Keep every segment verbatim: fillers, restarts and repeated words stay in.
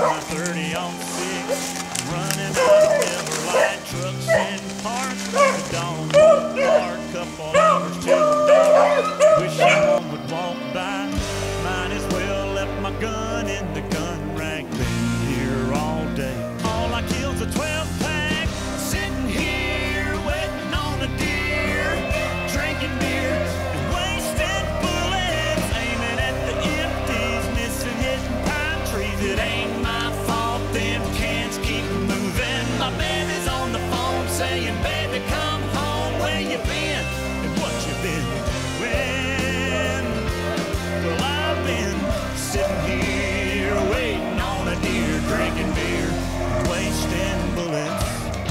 my thirty on six, running out of Miller Lite trucks and parts. The dawn won't start, couple hours till dark. Wishing one would walk by. Might as well left my gun in the gun rack. Been here all day. All I kill's a twelve pack. Sitting here waiting on a deer, drinking beer and wasting bullets, aiming at the empties, missing hitting pine trees. It ain't my fault, them cans keep moving. My baby's on the phone saying, baby, come home. Where you been and what you been doing? Well, I've been sitting here waiting on a deer, drinking beer, wasting bullets.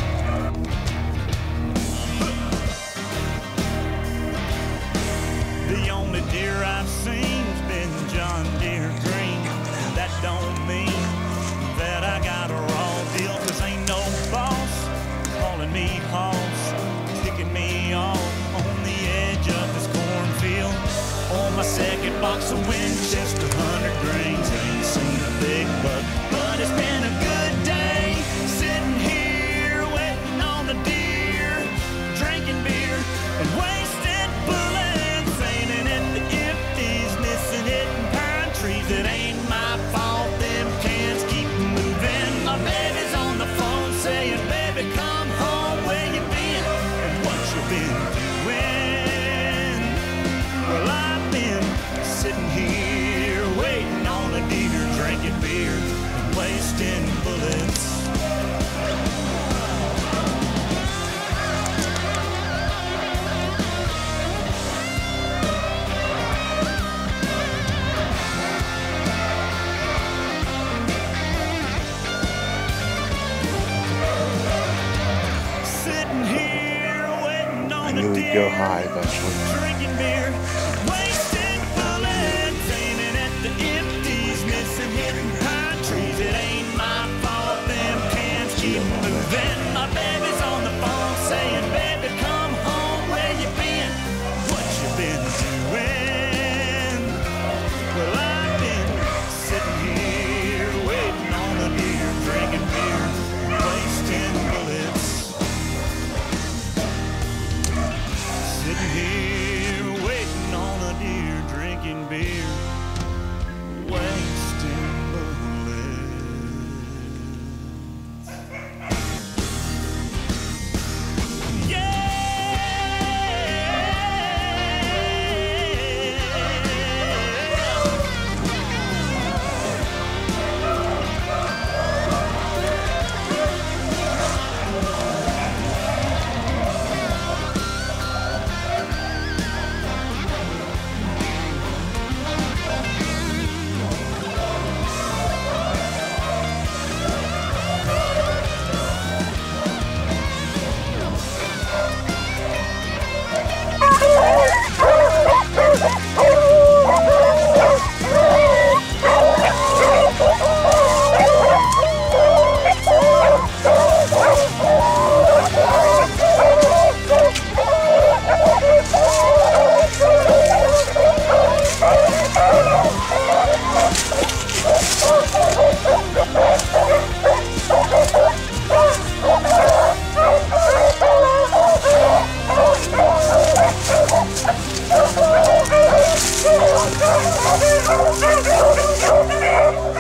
The only deer I've seen's been John Deere green. That don't mean that I got a raw deal, 'cause ain't no boss calling me hoss, kicking me off on the edge of this cornfield. On my second box of Winchester, hundred grains, ain't seen a big buck, but it's been a good day. Sitting here waiting on a deer, drinking beer and wasting bullets, aiming at the empties, missing hitting pine trees. It ain't my fault, them cans keep moving. My baby's on the phone saying, baby, come home. Where you been and what you been doing? Well, I've been sitting here waiting on a deer, drinking beer and wasting bullets. Sitting here waiting on I a knew we'd go high deer, eventually. drinking beer, wasting bullets, aiming at the empties, missing hitting pine trees. It ain't my fault, them cans keep moving. My baby's on the phone saying, baby, come home. Where you been? What you been doing? Well, I've been sitting here waiting on a deer, drinking beer, wasting bullets. Sitting here waiting on a deer, drinking beer, wasting bullets. Yeah! Oh,